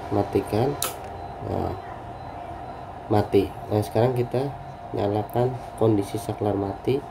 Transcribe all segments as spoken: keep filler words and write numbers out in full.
matikan. Nah, mati. Nah, sekarang kita nyalakan kondisi saklar mati,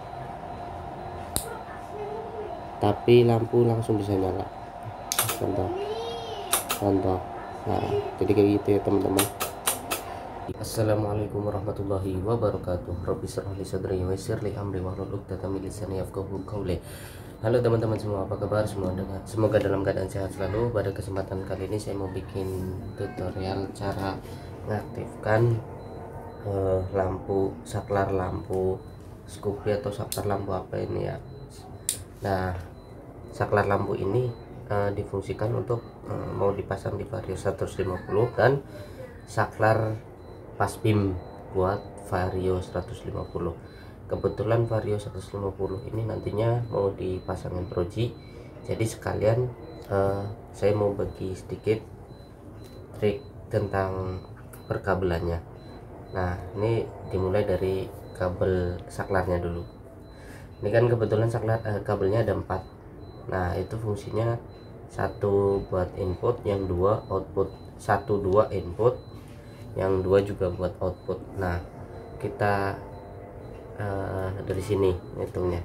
tapi lampu langsung bisa nyala. Contoh contoh nah, jadi kayak gitu ya teman-teman. Assalamualaikum warahmatullahi wabarakatuh. Rabbi shrah li sadri wa yassir li amri wahlul 'uqdatam min lisani yafqahu qawli. Halo teman-teman semua, apa kabar semua? Semoga dalam keadaan sehat selalu. Pada kesempatan kali ini saya mau bikin tutorial cara mengaktifkan eh, lampu saklar lampu Scoopy atau saklar lampu apa ini ya. Nah, saklar lampu ini uh, difungsikan untuk uh, mau dipasang di Vario seratus lima puluh dan saklar pas beam buat Vario seratus lima puluh. Kebetulan Vario seratus lima puluh ini nantinya mau dipasangin Proji, jadi sekalian uh, saya mau bagi sedikit trik tentang perkabelannya. Nah, ini dimulai dari kabel saklarnya dulu. Ini kan kebetulan saklar uh, kabelnya ada empat. Nah, itu fungsinya satu buat input, yang dua output, satu dua input, yang dua juga buat output. Nah, kita uh, dari sini hitungnya.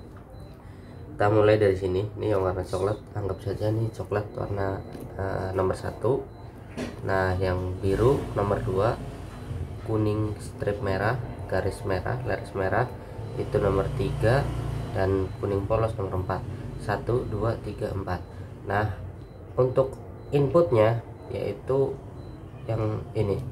Kita mulai dari sini. Ini yang warna coklat, anggap saja nih coklat warna uh, nomor satu. Nah, yang biru nomor dua, kuning strip merah, garis merah, garis merah itu nomor tiga, dan kuning polos nomor empat. Satu dua tiga empat. Nah, untuk inputnya yaitu yang ini,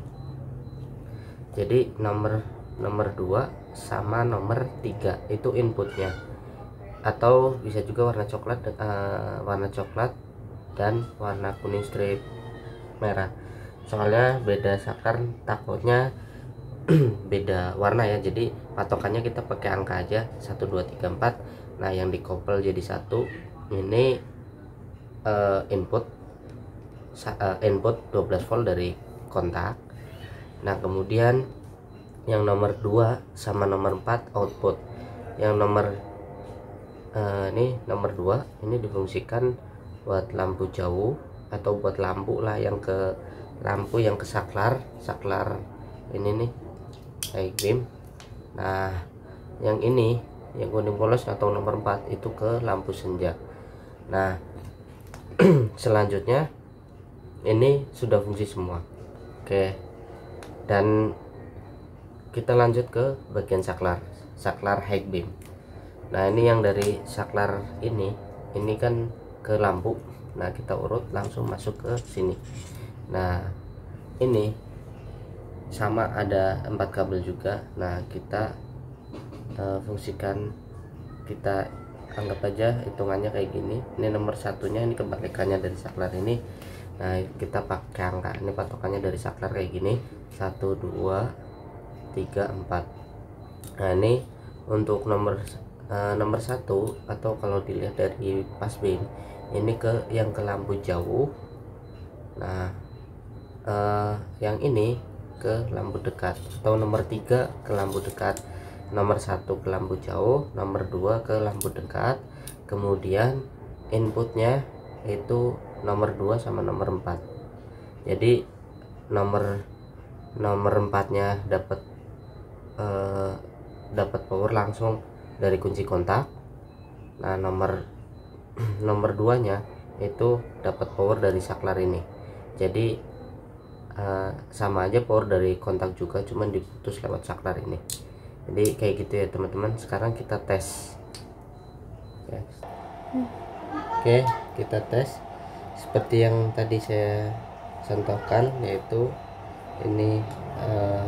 jadi nomor nomor dua sama nomor tiga itu inputnya, atau bisa juga warna coklat uh, warna coklat dan warna kuning strip merah. Soalnya beda saklar takutnya beda warna ya, jadi patokannya kita pakai angka aja satu dua tiga empat. Nah, yang dikoppel jadi satu ini uh, input uh, input dua belas volt dari kontak. Nah, kemudian yang nomor dua sama nomor empat output. Yang nomor uh, ini nomor dua ini difungsikan buat lampu jauh atau buat lampu lah yang ke lampu yang ke saklar saklar ini nih high beam. Nah, yang ini yang kuning polos atau nomor empat itu ke lampu senja. Nah, selanjutnya ini sudah fungsi semua. Oke, dan kita lanjut ke bagian saklar saklar high beam. Nah, ini yang dari saklar ini ini kan ke lampu. Nah, kita urut langsung masuk ke sini. Nah, ini sama ada empat kabel juga. Nah, kita uh, fungsikan, kita anggap aja hitungannya kayak gini. Ini nomor satunya, ini kebalikannya dari saklar ini. Nah, kita pakai angka, ini patokannya dari saklar kayak gini, satu dua tiga empat. Nah, ini untuk nomor uh, nomor satu, atau kalau dilihat dari pas beam ini ke yang ke lampu jauh. Nah, uh, yang ini ke lampu dekat, atau nomor tiga ke lampu dekat, nomor satu ke lampu jauh, nomor dua ke lampu dekat. Kemudian inputnya itu nomor dua sama nomor empat. Jadi nomor nomor empatnya dapat uh, dapat power langsung dari kunci kontak. Nah, nomor nomor duanya itu dapat power dari saklar ini. Jadi uh, sama aja power dari kontak juga, cuman diputus lewat saklar ini. Jadi kayak gitu ya teman-teman. Sekarang kita tes ya. Oke, kita tes seperti yang tadi saya contohkan, yaitu ini uh,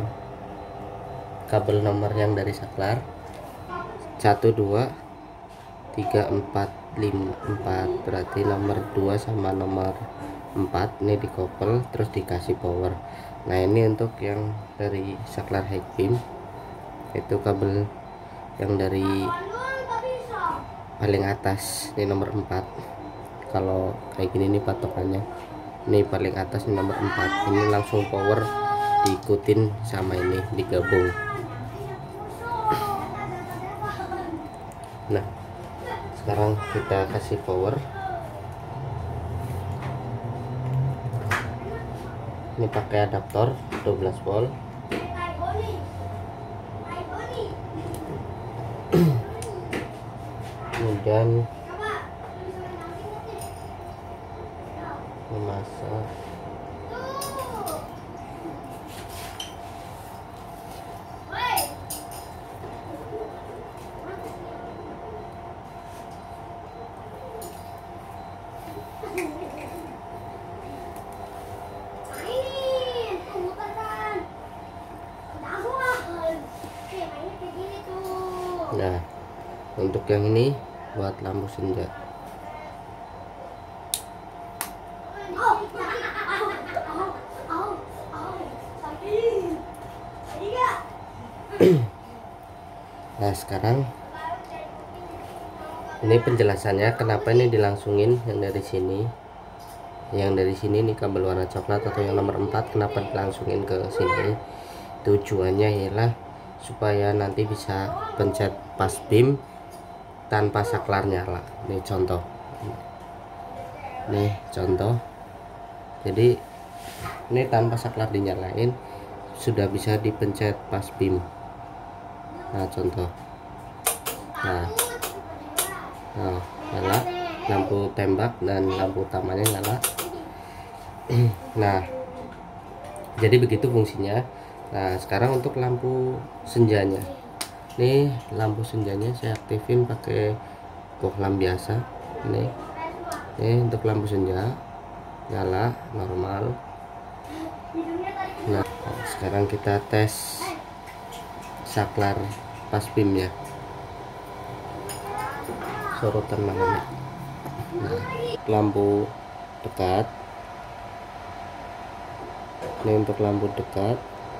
kabel nomor yang dari saklar satu dua tiga empat lima empat, berarti nomor dua sama nomor empat ini dikoppel terus dikasih power. Nah, ini untuk yang dari saklar high beam, itu kabel yang dari paling atas ini nomor empat. Kalau kayak gini nih patokannya, ini paling atas ini nomor empat, ini langsung power diikutin sama ini digabung. Nah, sekarang kita kasih power. Ini pakai adaptor dua belas volt. Kemudian memasak nah, untuk yang ini buat lampu senja. Nah, sekarang ini penjelasannya kenapa ini dilangsungin yang dari sini. Yang dari sini nih kabel warna coklat atau yang nomor empat kenapa dilangsungin ke sini. Tujuannya ialah supaya nanti bisa pencet pas beam tanpa saklar nyala. Ini contoh. Nih contoh. Jadi ini tanpa saklar dinyalain sudah bisa dipencet pas beam. Nah contoh. Nah, nah nyala, lampu tembak dan lampu utamanya nyala. Nah jadi begitu fungsinya. Nah sekarang untuk lampu senjanya, nih lampu senjanya saya aktifin pakai bohlam biasa. Nih, nih untuk lampu senja nyala normal. Nah sekarang kita tes saklar pas beamnya, sorotan mana. Nah, lampu dekat, ini untuk lampu dekat.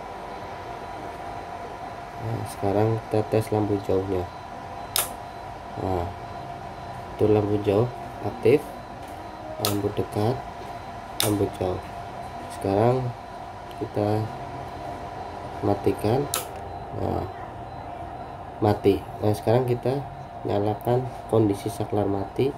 Nah, sekarang kita tes lampu jauhnya. Nah, itu lampu jauh aktif, lampu dekat, lampu jauh. Sekarang kita matikan. Nah, mati. Nah, sekarang kita nyalakan kondisi saklar mati,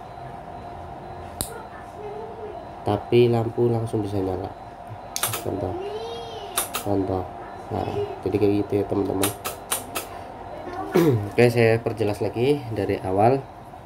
tapi lampu langsung bisa nyala. Contoh, contoh. Nah, jadi kayak gitu ya teman-teman. Oke, saya perjelas lagi dari awal.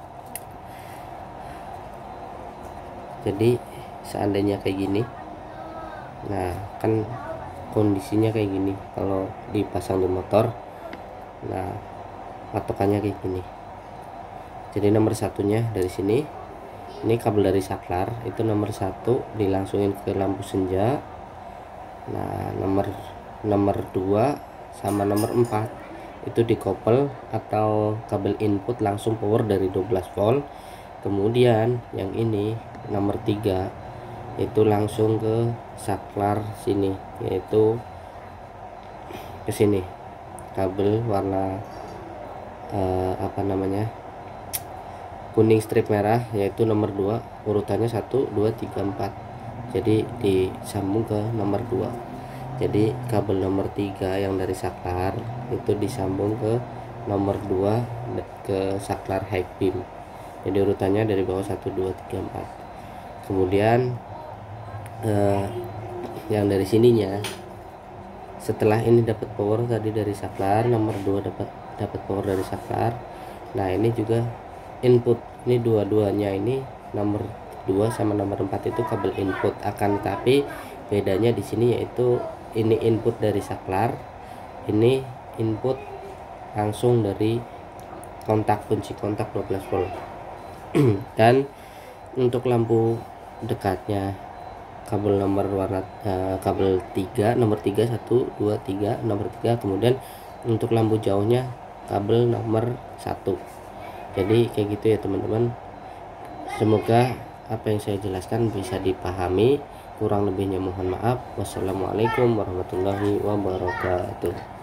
Jadi seandainya kayak gini, nah kan kondisinya kayak gini kalau dipasang di motor. Nah patokannya kayak gini. Jadi nomor satunya dari sini, ini kabel dari saklar itu nomor satu dilangsungin ke lampu senja. Nah nomor nomor dua sama nomor empat itu dikoppel atau kabel input langsung power dari dua belas volt. Kemudian yang ini nomor tiga itu langsung ke saklar sini, yaitu ke sini kabel warna eh, apa namanya kuning strip merah, yaitu nomor dua, urutannya satu dua tiga empat. Jadi disambung ke nomor dua. Jadi kabel nomor tiga yang dari saklar itu disambung ke nomor dua ke saklar high beam. Jadi urutannya dari bawah satu dua tiga empat. Kemudian eh, yang dari sininya, setelah ini dapat power tadi dari saklar, nomor dua dapat dapat power dari saklar. Nah ini juga input, ini dua-duanya ini nomor dua sama nomor empat itu kabel input. Akan tapi bedanya di sini yaitu ini input dari saklar, ini input langsung dari kontak kunci kontak dua belas volt. Dan untuk lampu dekatnya kabel nomor warna uh, kabel tiga, nomor tiga satu dua tiga, nomor tiga. Kemudian untuk lampu jauhnya kabel nomor satu. Jadi kayak gitu ya teman-teman. Semoga apa yang saya jelaskan bisa dipahami. Kurang lebihnya mohon maaf. Wassalamualaikum warahmatullahi wabarakatuh.